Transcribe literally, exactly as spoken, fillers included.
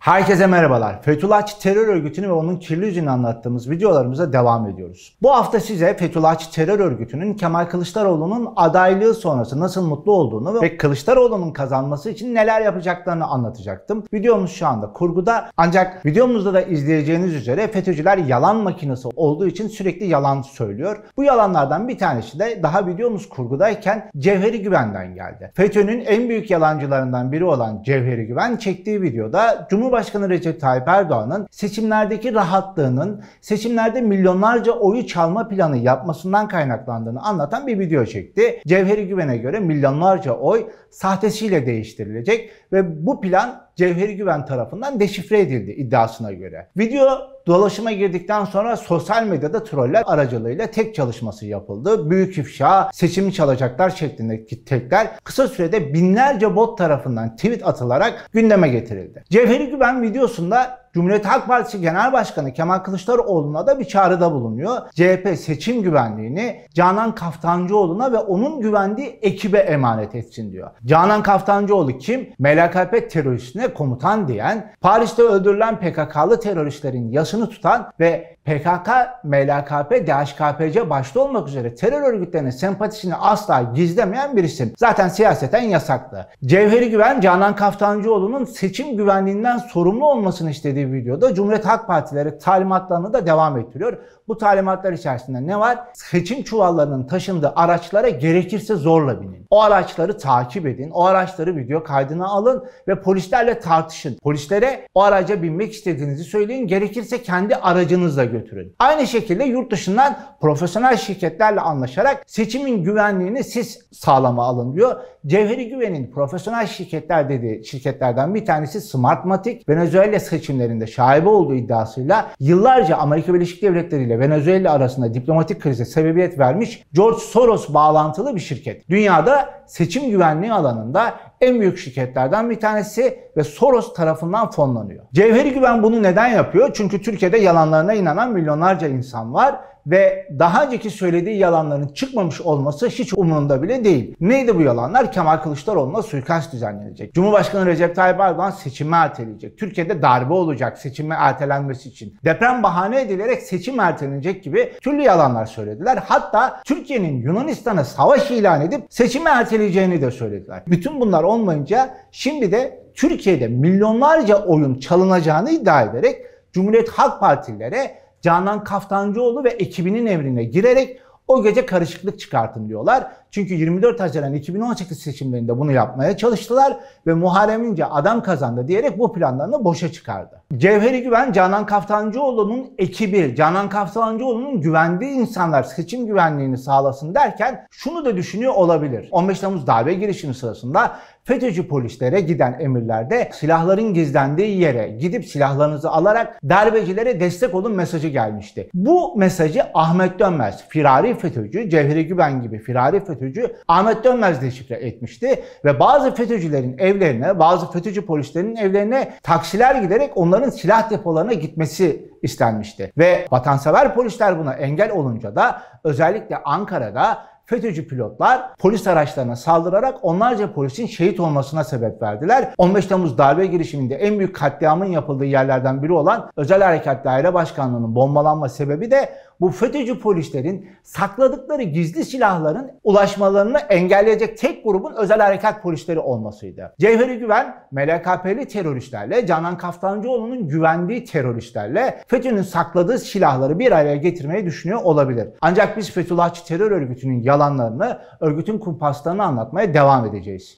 Herkese merhabalar. Fethullahçı terör örgütünü ve onun kirli yüzünü anlattığımız videolarımıza devam ediyoruz. Bu hafta size Fethullahçı terör örgütünün Kemal Kılıçdaroğlu'nun adaylığı sonrası nasıl mutlu olduğunu ve Kılıçdaroğlu'nun kazanması için neler yapacaklarını anlatacaktım. Videomuz şu anda kurguda, ancak videomuzda da izleyeceğiniz üzere FETÖ'cüler yalan makinesi olduğu için sürekli yalan söylüyor. Bu yalanlardan bir tanesi de daha videomuz kurgudayken Cevheri Güven'den geldi. FETÖ'nün en büyük yalancılarından biri olan Cevheri Güven çektiği videoda Cumhurbaşkanı Recep Tayyip Erdoğan'ın seçimlerdeki rahatlığının seçimlerde milyonlarca oyu çalma planı yapmasından kaynaklandığını anlatan bir video çekti. Cevheri Güven'e göre milyonlarca oy sahtesiyle değiştirilecek ve bu plan Cevheri Güven tarafından deşifre edildi iddiasına göre. Video dolaşıma girdikten sonra sosyal medyada troller aracılığıyla tek çalışması yapıldı. Büyük ifşa, seçimi çalacaklar şeklindeki tekler kısa sürede binlerce bot tarafından tweet atılarak gündeme getirildi. Cevheri Güven videosunda Cumhuriyet Halk Partisi Genel Başkanı Kemal Kılıçdaroğlu'na da bir çağrıda bulunuyor. C H P seçim güvenliğini Canan Kaftancıoğlu'na ve onun güvendiği ekibe emanet etsin diyor. Canan Kaftancıoğlu kim? M L K P teröristine komutan diyen, Paris'te öldürülen P K K'lı teröristlerin yasını tutan ve P K K, M L K P, D H K P C başta olmak üzere terör örgütlerine sempatisini asla gizlemeyen bir isim. Zaten siyaseten yasaklı. Cevheri Güven, Canan Kaftancıoğlu'nun seçim güvenliğinden sorumlu olmasını istediği videoda Cumhuriyet Halk Partileri talimatlarını da devam ettiriyor. Bu talimatlar içerisinde ne var? Seçim çuvallarının taşındığı araçlara gerekirse zorla binin. O araçları takip edin. O araçları video kaydına alın ve polislerle tartışın. Polislere o araca binmek istediğinizi söyleyin. Gerekirse kendi aracınızla götürün. Aynı şekilde yurt dışından profesyonel şirketlerle anlaşarak seçimin güvenliğini siz sağlama alın diyor. Cevheri Güven'in profesyonel şirketler dediği şirketlerden bir tanesi Smartmatic, Venezuela seçimlerinde şaibe olduğu iddiasıyla yıllarca Amerika Birleşik Devletleri ile Venezuela arasında diplomatik krize sebebiyet vermiş George Soros bağlantılı bir şirket. Dünyada seçim güvenliği alanında en büyük şirketlerden bir tanesi ve Soros tarafından fonlanıyor. Cevheri Güven bunu neden yapıyor? Çünkü Türkiye'de yalanlarına inanan milyonlarca insan var ve daha önceki söylediği yalanların çıkmamış olması hiç umurunda bile değil. Neydi bu yalanlar? Kemal Kılıçdaroğlu'na suikast düzenlenecek. Cumhurbaşkanı Recep Tayyip Erdoğan seçimi erteleyecek. Türkiye'de darbe olacak seçime ertelenmesi için. Deprem bahane edilerek seçim ertelenecek gibi türlü yalanlar söylediler. Hatta Türkiye'nin Yunanistan'a savaş ilan edip seçimi erteleyeceğini de söylediler. Bütün bunlar olmayınca şimdi de Türkiye'de milyonlarca oyun çalınacağını iddia ederek Cumhuriyet Halk Partililere Canan Kaftancıoğlu ve ekibinin emrine girerek o gece karışıklık çıkartın diyorlar. Çünkü yirmi dört Haziran iki bin on sekiz seçimlerinde bunu yapmaya çalıştılar ve Muharrem İnce adam kazandı diyerek bu planlarını boşa çıkardı. Cevheri Güven, Canan Kaftancıoğlu'nun ekibi, Canan Kaftancıoğlu'nun güvendiği insanlar seçim güvenliğini sağlasın derken şunu da düşünüyor olabilir. on beş Temmuz darbe girişimi sırasında FETÖ'cü polislere giden emirlerde silahların gizlendiği yere gidip silahlarınızı alarak darbecilere destek olun mesajı gelmişti. Bu mesajı Ahmet Dönmez, firari FETÖ'cü, Cevheri Güven gibi firari FETÖ'cü Ahmet Dönmez deşifre etmişti ve bazı FETÖ'cülerin evlerine, bazı FETÖ'cü polislerin evlerine taksiler giderek onların silah depolarına gitmesi istenmişti. Ve vatansever polisler buna engel olunca da özellikle Ankara'da FETÖ'cü pilotlar polis araçlarına saldırarak onlarca polisin şehit olmasına sebep verdiler. on beş Temmuz darbe girişiminde en büyük katliamın yapıldığı yerlerden biri olan Özel Harekat Daire Başkanlığı'nın bombalanma sebebi de bu FETÖ'cü polislerin sakladıkları gizli silahların ulaşmalarını engelleyecek tek grubun özel harekat polisleri olmasıydı. Cevheri Güven, M L K P'li teröristlerle, Canan Kaftancıoğlu'nun güvendiği teröristlerle FETÖ'nün sakladığı silahları bir araya getirmeyi düşünüyor olabilir. Ancak biz Fethullahçı terör örgütünün yalanlarını, örgütün kumpaslarını anlatmaya devam edeceğiz.